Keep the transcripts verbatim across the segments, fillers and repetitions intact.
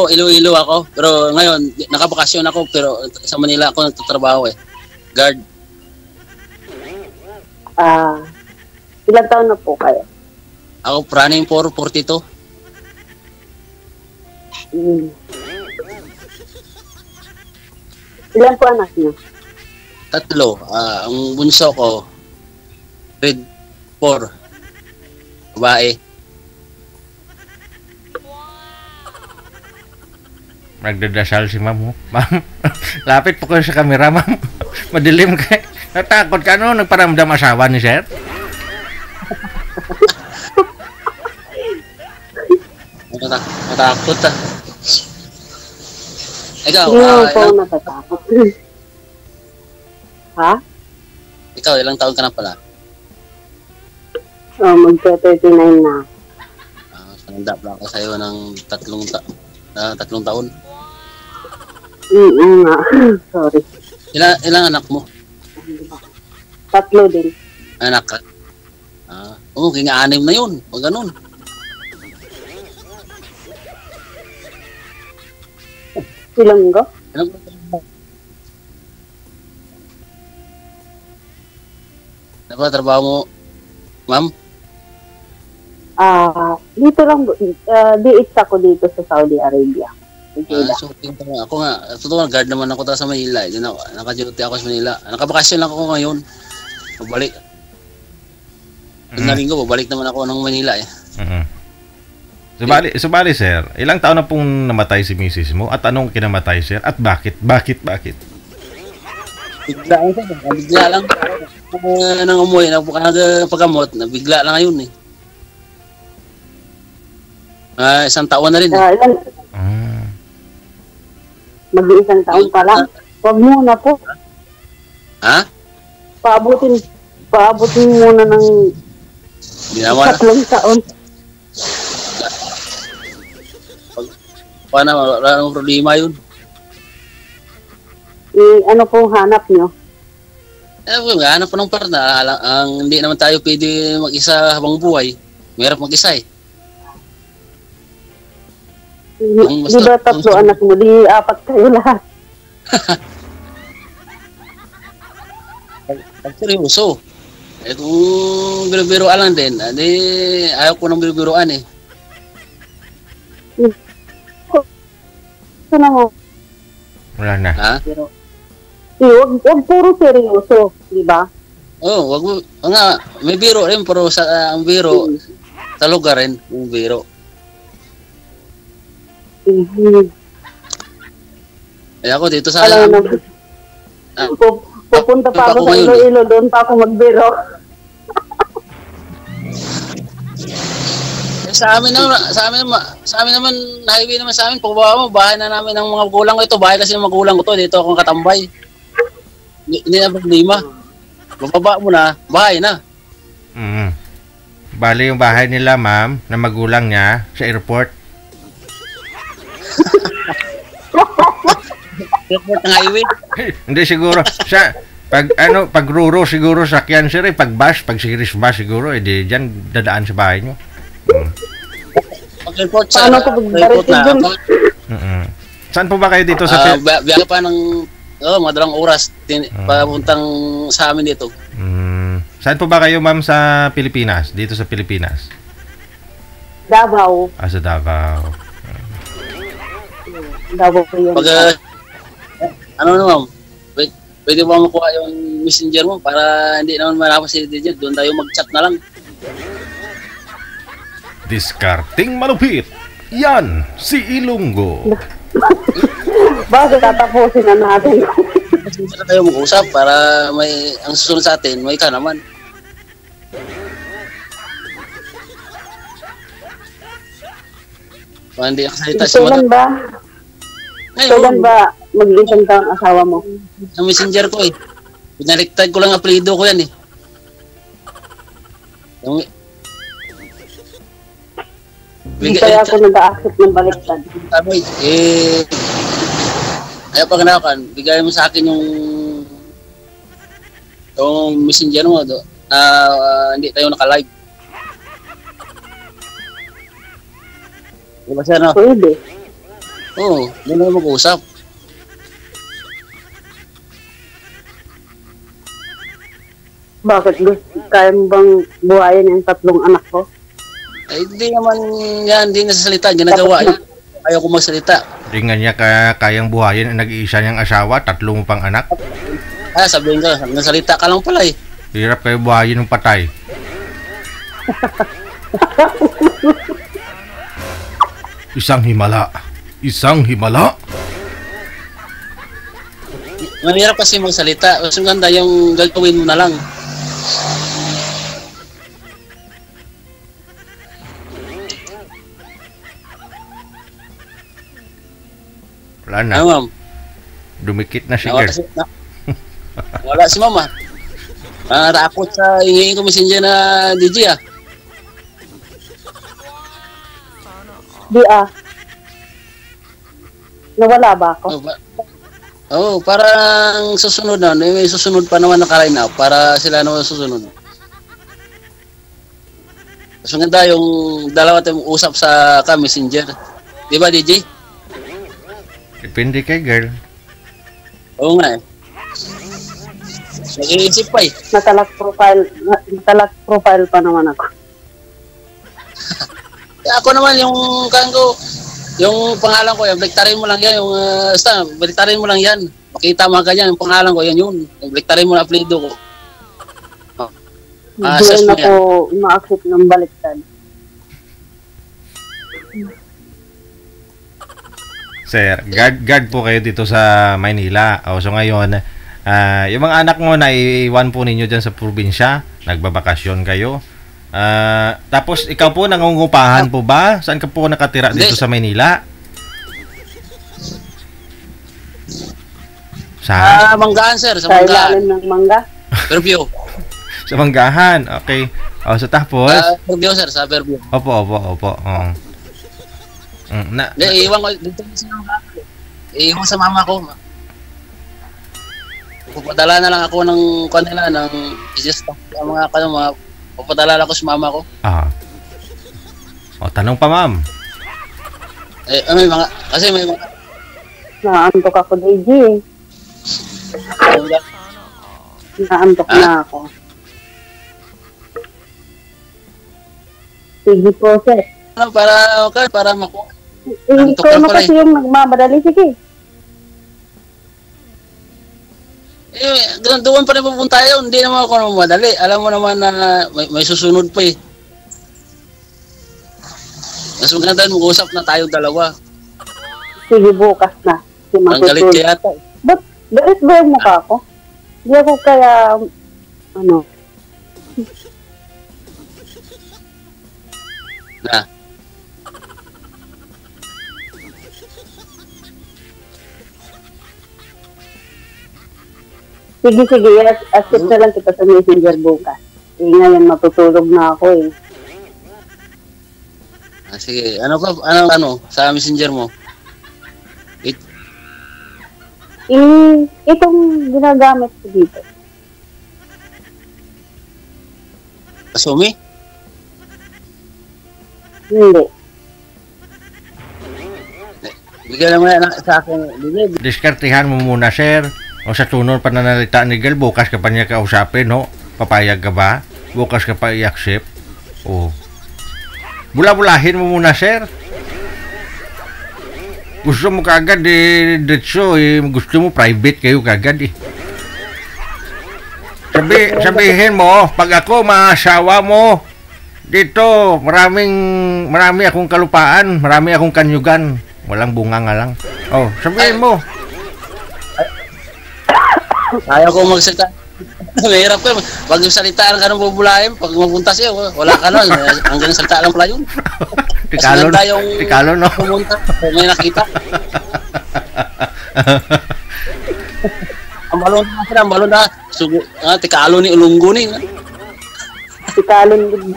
ako, Iloilo ako. Pero ngayon, nakabakasyon ako, pero sa Manila ako nagtatrabaho eh. Guard. Ah, ilang taon na po kayo? Ako, running for forty-two. Mm. Ilan po anak niyo? Tatlo. Ah, ang bunso ko, grade four. Babae. Nagdadasal si ma'am. Oh. Ma'am, lapit po kayo sa camera, ma'am. Madilim kayo. Natakot ka, no? Nagparamdam asawa ni sir? Natak- Natakot ah. Ikaw, Hindi ah, naman po ilang, natatakot. Ha? ikaw, ilang taon ka na pala? Oh, mag-thirty-nine na. Ah, sananda pala ako sa'yo ng tatlong, ta ah, tatlong taon. Mm nga. Sorry. Ilang, ilang anak mo? Tatlo din. Anak ka? Ah, oo, kaya anim na yun. O ganun. Ilang go? Ilang Ano ba trabaho mo, ma'am? Ah, dito lang, uh, D H ako dito sa Saudi Arabia. Ah, so, tingin ko nga. Ako nga, totoo nga, guard naman ako ta sa Manila. Eh. Ako, naka-duty ako sa Manila. Nakabakasyon lang ako ngayon. Babalik. Pag Mm. na linggo, babalik naman ako ng Manila eh. Mm-hmm. Subali, subali, sir. Ilang taon na pong namatay si misis mo? At anong kinamatay, sir? At bakit? Bakit? Bakit? Bigla lang siya. Bigla lang. Uh, nang umuwi, nagpagamot, nabigla lang ngayon eh. Ah, isang taon na rin eh. Uh, ilan, Ah. mag-iisang taon pa lang. Huwag muna po. Ha? Paabutin, paabutin muna ng Ginawa na. tatlong taon. Paano, wala namang problema yun. Eh, ano pong hanap nyo? Eh, wala, hanap pa ng partner. Ang, ang hindi naman tayo pwede mag-isa habang buhay. Mahirap mag-isa eh. Ang Di ba tatlo ang- anak mo? Di apat kayo lahat. Pag seryoso. Eh kung biro-biroan lang din, adi ayaw ko ng biro-biroan eh. Ito na mo. Wala na. Ha? Pero, eh, wag, wag puro seryoso. Di ba? Oh, wag mo, o nga, may biro rin, pero sa ah, ang biro, sa lugar rin, yung biro. Mhm. Eh ako dito sa, Alam mo na. Ah. Pu- Pupunta pa Ako ako sa ngayon eh. Iloilo, doon pa ako magbiro. eh, sa amin naman, sa amin naman, sa amin naman, highway naman sa amin, pagbawa mo, bahay na namin ng mga magulang ko ito, bahay kasi ng magulang ko to, dito akong katambay. Hindi, hindi na problema. Bababa mo na, bahay na. Mm. Bali yung bahay nila, ma'am, na magulang niya sa airport. Airport ng highway. Hindi siguro. Sa pag ano, pag ruro siguro sakyan sir, eh. Pag bus, pag series bus siguro, edi diyan dadaan sa bahay niyo. Mm. Pag airport sa, Paano ko airport pag-baritin na, dun? pag- Mm-mm. Saan po ba kayo dito sa Ah, Pil- uh, biyahe pa ng oh, madalang oras tin, Ah. papuntang sa amin dito. Mm. Saan po ba kayo, ma'am, sa Pilipinas? Dito sa Pilipinas? Davao. Ah, sa Davao. Davao po yun. Pag ah, ano naman, pwede, pwede ba makuha yung messenger mo para hindi naman malapos si D J, doon tayo mag-chat na lang. Diskarting malupit. Yan, si Ilonggo. Bakit tatapusin na natin? Kasi na tayo mag-usap para may ang susunod sa atin, may ka naman. Kung hindi nakasalita si Kailan Mata. ba? Kailan Ngayon, ba mag-isang taon asawa mo? sa messenger ko eh. Pinaliktad ko lang ang apelido ko yan eh. Yung, Hindi kaya ako nag-a-accept ng baliktad. Sabi, eh, kaya pag nakakan, bigay mo sa akin yung yung messenger mo do, na ah, hindi tayo naka-live. Di ba sir, no? Pwede. Oo, doon na mag-usap. Bakit gusto, kaya mo bang buhayin yung tatlong anak ko? Ay, hindi naman yan, hindi nasasalita, ginagawa. Tapos Ayaw ko magsalita. Di nga niya kaya, kayang buhayin ang nag-iisa niyang asawa, tatlo mo pang anak. Ah, sabihin ko, nasalita ka lang pala eh. Hirap kayo buhayin ng patay. Isang himala. Isang himala. Mahirap kasi magsalita. Mas ganda yung gagawin mo na lang. Wala na. Ano, ma'am? Dumikit na si Nawala girl. si, na, wala si mama. Ah, takot sa hingin ko messenger na D J ah. Di ah. Nawala ba ako? Oh, pa- oh, parang susunod na. May susunod pa naman na ka-line up para sila naman susunod. Mas maganda yung dalawa tayong usap sa ka messenger. Di ba, D J? Depende kay girl. Oo nga eh. Nag-iisip pa eh. Natalak profile, na- natalak profile pa naman ako. Eh, ako naman yung kango, yung pangalan ko, yung baliktarin mo lang yan, yung uh, basta, baliktarin mo lang yan. Makita mo ganyan, yung pangalan ko, yan yun. Yung baliktarin mo na apelido ko. Oh. Ah, Hindi assess na mo yan. ako ma-accept ng baliktad. Sir, guard, guard po kayo dito sa Maynila. O, so ngayon, ah, yung mga anak mo na iiwan po ninyo dyan sa probinsya, nagbabakasyon kayo. Ah, tapos ikaw po nangungupahan po ba? Saan ka po nakatira dito Hindi. sa Maynila? Sa Ah, manggaan sir, sa Sa manggaan. ilalim ng mangga. Fairview. sa Manggahan. Okay. O, so tapos Sa Fairview sir, sa Fairview. opo, opo, opo. Oh. Mm, na, Hindi, iiwan ko, dito sa mama ko. Iiwan sa mama ko. Pupadala na lang ako ng kanila, ng business stuff. Ang mga kanila, mga pupadala lang ako sa mama ko. ah. O, tanong pa, ma'am. Eh, may mga, kasi may mga, Naantok ako, D J. Naantok Ah? na ako. Sige po, sir. ano, para, okay, para maku... Eh, Antok ikaw ka na pala kasi yung nagmamadali. Sige. Eh, doon, doon pa rin pupunta yun. Hindi naman ako madali. Alam mo naman na may, may susunod pa eh. Mas maganda mag-usap na tayo dalawa. Sige, bukas na. Si Ang galit Masutul. kaya ata. Ba't, bakit ba yung mukha ko? Hindi ako kaya, ano, Na. sige, sige, yes, accept na lang kita sa messenger bukas. Eh, ngayon matutulog na ako eh. Ah, sige, ano ka, ano, ano, sa messenger mo? It, Eh, itong ginagamit ko dito. Asumi? Hindi. Bigyan naman yan sa akin. Bigyan. Diskartihan mo muna, sir. O sa tunod pananalita ni girl, bukas ka pa niya kausapin, no? Papayag ka ba? Bukas ka pa i-accept? O. Bula-bulahin mo muna, sir. Gusto mo kagad eh, diretso eh. Gusto mo private kayo kagad eh. Sabi, sabihin mo, pag ako maasawa mo, dito, maraming, marami akong kalupaan, marami akong kanyugan. Walang bunga nga lang. Oh, sabihin mo. Ayaw ko magsalita. Mahirap ko. Pag yung salitaan ka nang bubulahin, pag mapunta siya, wala ka nun. Hanggang salita lang pala yun. Tikalo, Mas ganda yung tikalo, no? pumunta, kung may nakita. Ang balon na sila, ang balon na, sugo, ah, tikalo ni Ulunggo ni. Si Kalon din.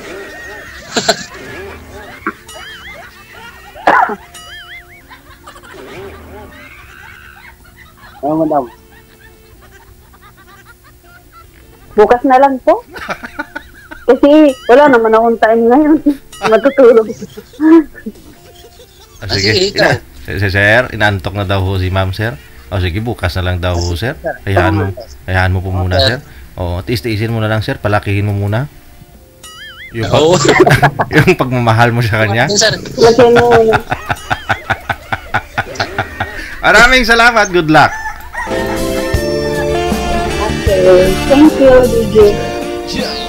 Ano madam? Bukas na lang po. Kasi wala naman akong time ngayon. Matutulog. Ah, Ah, sige, ikaw. Si sir, inaantok na daw ho si ma'am, sir. O sige, bukas na lang daw ho, sir. Hayaan mo, hayaan mo po muna, sir. O, tiis-tiisin mo na lang, sir. Palakihin mo muna. Yung, pag, Oo. yung pagmamahal mo sa kanya. Sir, Lagyan mo yun. Maraming salamat. Good luck. Okay. Thank you, D J. yeah.